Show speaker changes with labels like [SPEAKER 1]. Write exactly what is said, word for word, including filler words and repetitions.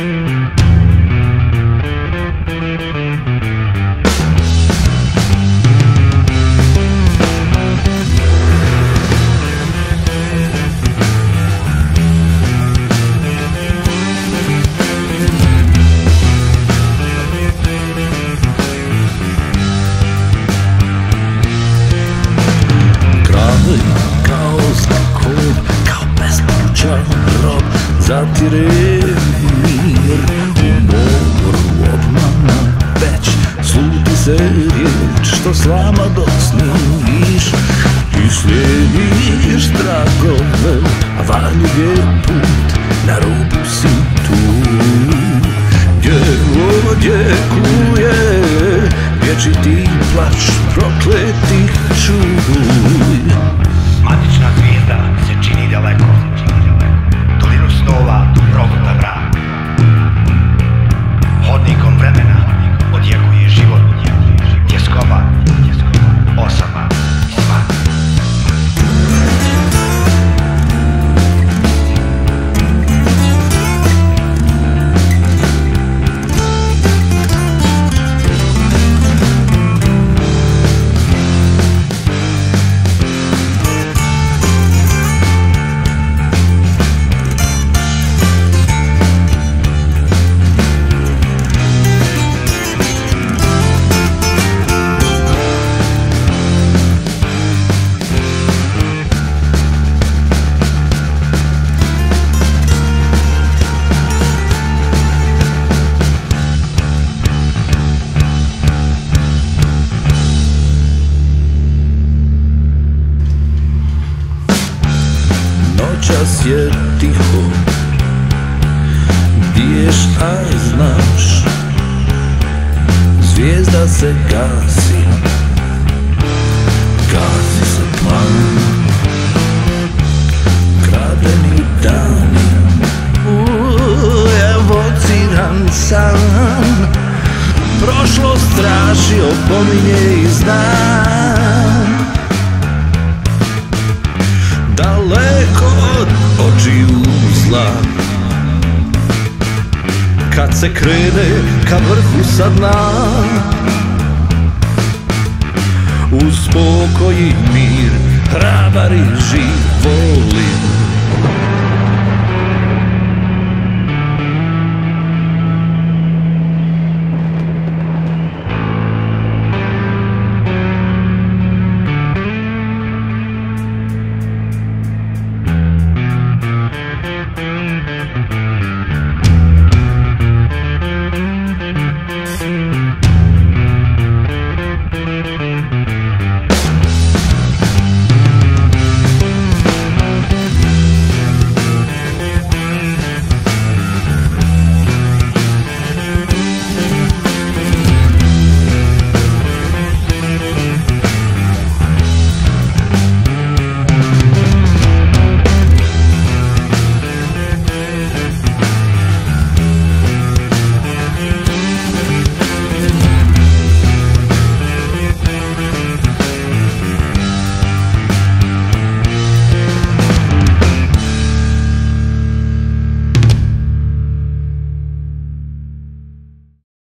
[SPEAKER 1] Zatire mir umoru obmana, već sluti se riječ što slama dok sniš i slijediš tragove, a varljiv je put, na rubu si tu. Djevo djekuje, vječiti plač prokletih čuj.
[SPEAKER 2] Matična zvijezda se čini daleko, dolinu snova progota mrak. Hodnikom vremena odjekuje život, tjeskoba, osama i smak.
[SPEAKER 1] Noćas je tiho, biješ a znaš, zvijezda se gasi, gasi se plan, kradeni dani, evociran san, prošlost traži, opominje i znam. Daleko od očiju zla, kad se krene ka vrhu sa dna, uz spokoj i mir, hrabar i živ volim.